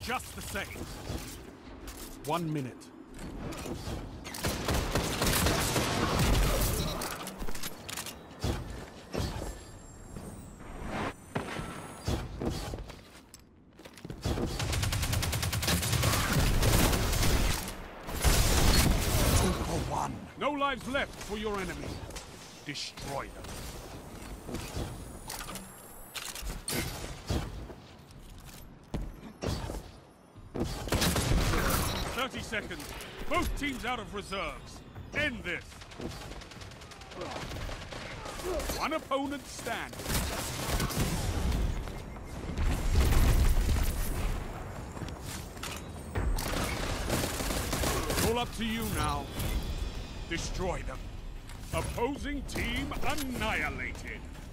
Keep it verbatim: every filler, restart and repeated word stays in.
just the same. One minute. Two for one. No lives left for your enemy. Destroy them. Thirty seconds. Both teams out of reserves. End this. One opponent standing. All up to you now. Destroy them. Opposing team annihilated.